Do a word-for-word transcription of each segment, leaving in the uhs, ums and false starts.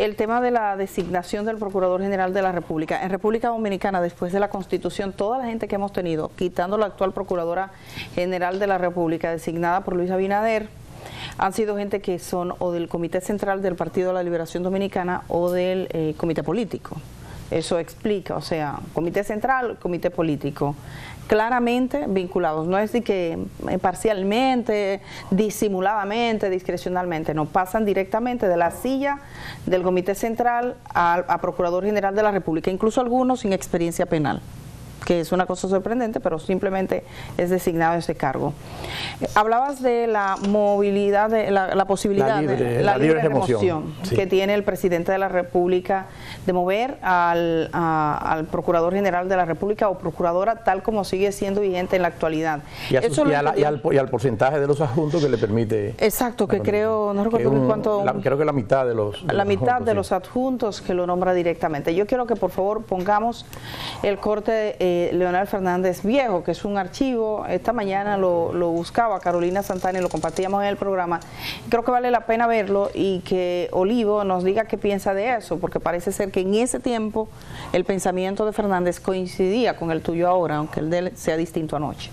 el tema de la designación del Procurador General de la República. En República Dominicana, después de la Constitución, toda la gente que hemos tenido, quitando la actual Procuradora General de la República, designada por Luis Abinader, han sido gente que son o del Comité Central del Partido de la Liberación Dominicana o del eh, Comité Político. Eso explica, o sea, Comité Central, Comité Político, claramente vinculados. No es de que eh, parcialmente, disimuladamente, discrecionalmente, no, pasan directamente de la silla del Comité Central a, a Procurador General de la República, incluso algunos sin experiencia penal, que es una cosa sorprendente, pero simplemente es designado ese cargo. Eh, hablabas de la movilidad, de la, la posibilidad, la libre, de la, la libre libre remoción, remoción sí. que tiene el presidente de la República de mover al, a, al Procurador General de la República o Procuradora, tal como sigue siendo vigente en la actualidad. Y, a sus, y, a la, y, al, y al porcentaje de los adjuntos que le permite. Exacto, que creo, no recuerdo un, cuánto. La, creo que la mitad de los. De la los mitad adjuntos, de sí. los adjuntos que lo nombra directamente. Yo quiero que por favor pongamos el corte de eh, Leonel Fernández Viejo, que es un archivo. Esta mañana lo, lo buscaba Carolina Santana y lo compartíamos en el programa. Creo que vale la pena verlo y que Olivo nos diga qué piensa de eso, porque parece ser que en ese tiempo el pensamiento de Fernández coincidía con el tuyo ahora, aunque el de él sea distinto anoche.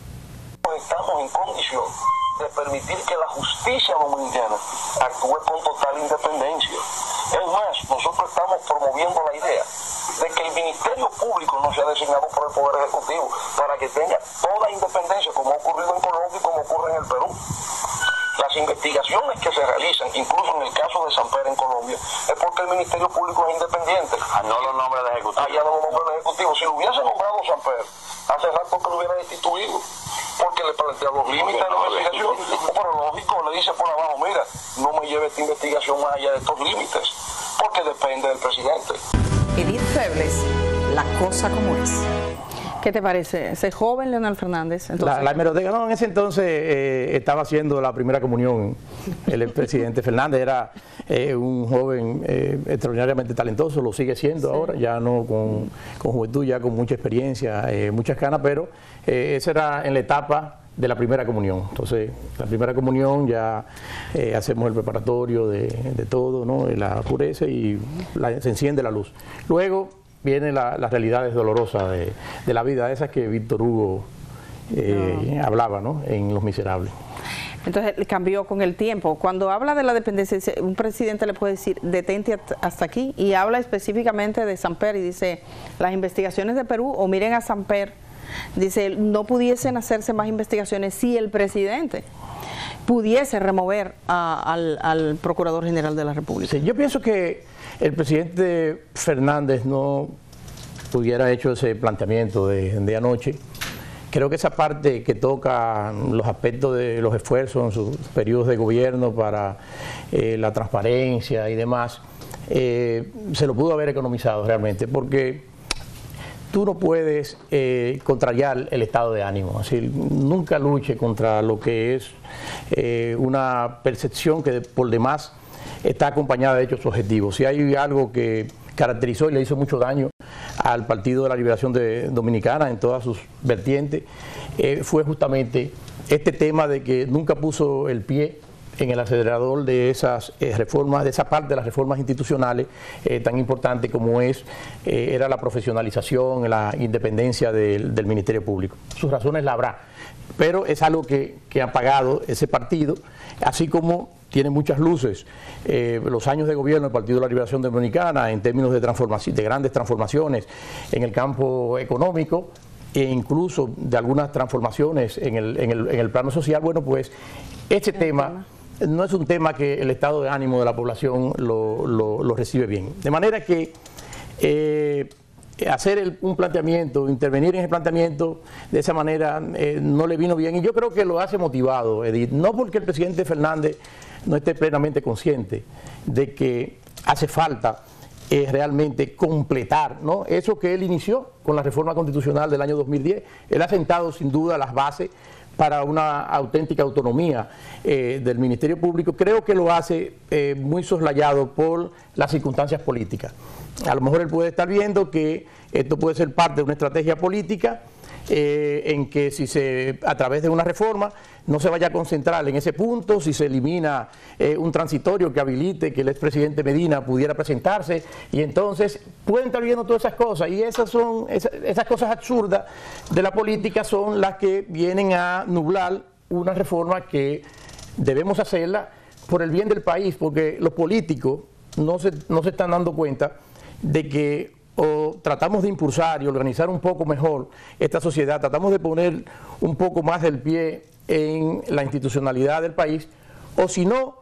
Estamos en condición de permitir que la justicia dominicana actúe con total independencia. Es más, nosotros estamos promoviendo la idea de que el Ministerio Público no sea designado por el Poder Ejecutivo para que tenga toda independencia, como ha ocurrido en Colombia y como ocurre en el Perú. Las investigaciones que se realizan, incluso en el caso de Samper en Colombia, es porque el Ministerio Público es independiente. Ah, no lo nombra el Ejecutivo. Ah, ya no lo nombra el Ejecutivo. Si lo hubiese nombrado Samper, hace rato que lo hubiera destituido, porque le plantea los límites de la investigación. Pero lógico, le dice por abajo, mira, no me lleve esta investigación más allá de estos límites, porque depende del presidente. Edith Febles, la cosa como es. ¿Qué te parece? ¿Ese joven Leonel Fernández? Entonces, la, la hemeroteca, no, en ese entonces eh, estaba haciendo la primera comunión el presidente Fernández, era eh, un joven eh, extraordinariamente talentoso, lo sigue siendo sí. ahora, ya no con, con juventud, ya con mucha experiencia, eh, muchas canas, pero eh, esa era en la etapa de la primera comunión. Entonces, la primera comunión ya eh, hacemos el preparatorio de, de todo, ¿no? La pureza y la, se enciende la luz. Luego vienen la, las realidades dolorosas de, de la vida, esas que Víctor Hugo eh, no. hablaba, ¿no? En Los Miserables. Entonces cambió con el tiempo. Cuando habla de la dependencia, un presidente le puede decir detente hasta aquí, y habla específicamente de Samper y dice las investigaciones de Perú, o miren a Samper, dice no pudiesen hacerse más investigaciones si el presidente pudiese remover a, al, al Procurador General de la República. Sí, yo pienso que el presidente Fernández no hubiera hecho ese planteamiento de, de anoche. Creo que esa parte que toca los aspectos de los esfuerzos en sus periodos de gobierno para eh, la transparencia y demás, eh, se lo pudo haber economizado realmente, porque tú no puedes eh, contrariar el estado de ánimo. Así, nunca luche contra lo que es eh, una percepción que por demás está acompañada de hechos objetivos. Si hay algo que caracterizó y le hizo mucho daño al Partido de la Liberación de, Dominicana en todas sus vertientes, eh, fue justamente este tema de que nunca puso el pie en el acelerador de esas eh, reformas, de esa parte de las reformas institucionales eh, tan importante como es eh, era la profesionalización, la independencia del, del Ministerio Público. Sus razones la habrá, pero es algo que, que ha pagado ese partido, así como tiene muchas luces eh, los años de gobierno del Partido de la Liberación Dominicana en términos de transformación, de grandes transformaciones en el campo económico e incluso de algunas transformaciones en el, en el, en el plano social. Bueno, pues este tema no es un tema que el estado de ánimo de la población lo, lo, lo recibe bien. De manera que eh, hacer el, un planteamiento, intervenir en el planteamiento de esa manera eh, no le vino bien, y yo creo que lo hace motivado, Edith, no porque el presidente Fernández no esté plenamente consciente de que hace falta eh, realmente completar, ¿no?, eso que él inició con la reforma constitucional del año dos mil diez. Él ha sentado sin duda las bases para una auténtica autonomía eh, del Ministerio Público. Creo que lo hace eh, muy soslayado por las circunstancias políticas. A lo mejor él puede estar viendo que esto puede ser parte de una estrategia política eh, en que si se, a través de una reforma, no se vaya a concentrar en ese punto, si se elimina eh, un transitorio que habilite que el expresidente Medina pudiera presentarse, y entonces pueden estar viendo todas esas cosas, y esas son esas, esas cosas absurdas de la política son las que vienen a nublar una reforma que debemos hacerla por el bien del país, porque los políticos no se, no se están dando cuenta de que o tratamos de impulsar y organizar un poco mejor esta sociedad, tratamos de poner un poco más del pie en la institucionalidad del país, o si no,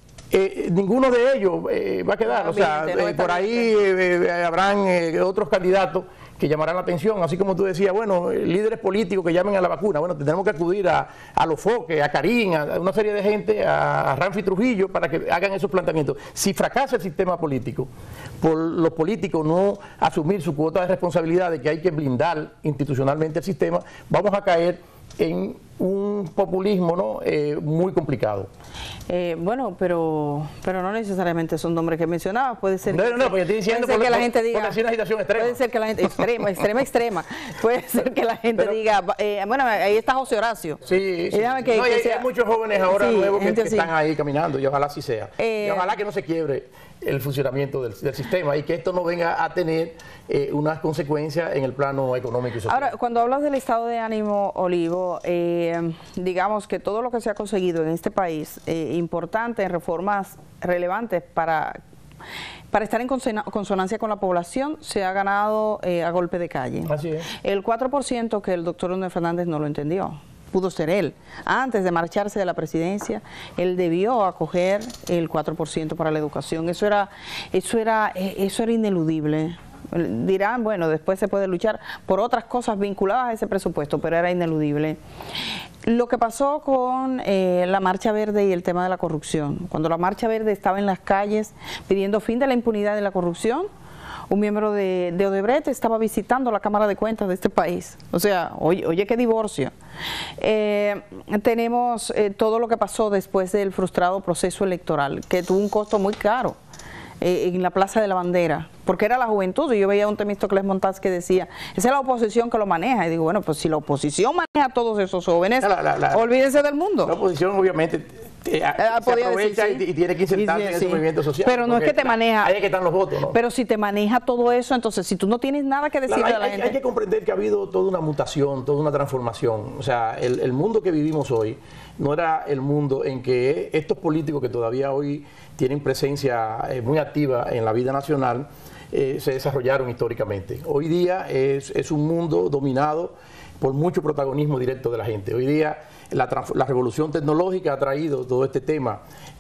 eh, ninguno de ellos eh, va a quedar. O sea, eh, por ahí eh, eh, habrán eh, otros candidatos que llamarán la atención, así como tú decías, bueno, líderes políticos que llamen a la vacuna. Bueno, tendremos que acudir a, a Los Foques, a Karim, a una serie de gente, a, a Ramfi Trujillo, para que hagan esos planteamientos. Si fracasa el sistema político, por los políticos no asumir su cuota de responsabilidad de que hay que blindar institucionalmente el sistema, vamos a caer en un populismo, ¿no? eh, muy complicado. Eh, bueno, pero pero no necesariamente es un nombre que mencionaba, puede ser no, que, no, no, pues estoy diciendo puede ser por, que la por, gente diga, por decir una agitación extrema. Puede ser que la gente, extrema, extrema, extrema, puede ser que la gente pero, diga, eh, bueno, ahí está José Horacio. Sí, sí. Y que, no, que hay, sea, hay muchos jóvenes ahora sí, nuevos que, que sí. están ahí caminando, y ojalá así sea. Eh, y ojalá que no se quiebre el funcionamiento del, del sistema y que esto no venga a tener eh, unas consecuencias en el plano económico y social. Ahora, cuando hablas del estado de ánimo, Olivo, eh, digamos que todo lo que se ha conseguido en este país, eh, importante en reformas relevantes para, para estar en consonancia con la población, se ha ganado eh, a golpe de calle. Así es. El cuatro por ciento que el doctor Leonel Fernández no lo entendió. Pudo ser él. Antes de marcharse de la presidencia, él debió acoger el cuatro por ciento para la educación. Eso era, eso era, eso era ineludible. Dirán, bueno, después se puede luchar por otras cosas vinculadas a ese presupuesto, pero era ineludible. Lo que pasó con eh, la Marcha Verde y el tema de la corrupción, cuando la Marcha Verde estaba en las calles pidiendo fin de la impunidad y la corrupción, un miembro de, de Odebrecht estaba visitando la Cámara de Cuentas de este país. O sea, oye, oye qué divorcio. Eh, tenemos eh, todo lo que pasó después del frustrado proceso electoral, que tuvo un costo muy caro eh, en la Plaza de la Bandera, porque era la juventud. Y yo veía a un Temístocles Montaz que decía, esa es la oposición que lo maneja. Y digo, bueno, pues si la oposición maneja a todos esos jóvenes, la, la, la, olvídense del mundo. La oposición obviamente Eh, eh, se aprovecha decir, sí. y, y tiene que insertarse sí, en sí. ese movimiento social. Pero no es que te maneja. Ahí es que están los votos, ¿no? Pero si te maneja todo eso, entonces si tú no tienes nada que decirle claro, hay, a la hay, gente. Hay que comprender que ha habido toda una mutación, toda una transformación. O sea, el, el mundo que vivimos hoy no era el mundo en que estos políticos que todavía hoy tienen presencia eh, muy activa en la vida nacional eh, se desarrollaron históricamente. Hoy día es, es un mundo dominado por mucho protagonismo directo de la gente. Hoy día la, la revolución tecnológica ha traído todo este tema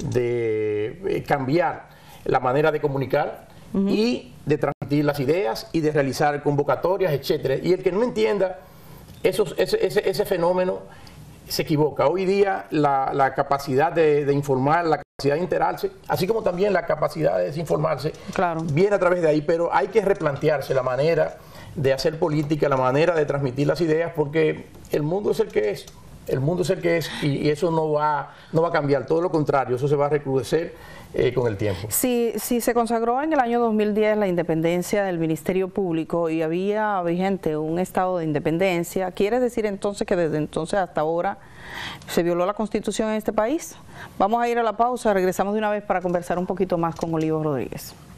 de eh, cambiar la manera de comunicar uh-huh. y de transmitir las ideas y de realizar convocatorias, etcétera. Y el que no entienda esos, ese, ese, ese fenómeno se equivoca. Hoy día la, la capacidad de, de informar, la capacidad de enterarse, así como también la capacidad de desinformarse, claro. viene a través de ahí, pero hay que replantearse la manera de hacer política, la manera de transmitir las ideas, porque el mundo es el que es, el mundo es el que es, y, y eso no va, no va a cambiar, todo lo contrario, eso se va a recrudecer eh, con el tiempo. Si, si se consagró en el año dos mil diez la independencia del Ministerio Público y había vigente un estado de independencia, ¿quiere decir entonces que desde entonces hasta ahora se violó la Constitución en este país? Vamos a ir a la pausa, regresamos de una vez para conversar un poquito más con Olivo Rodríguez.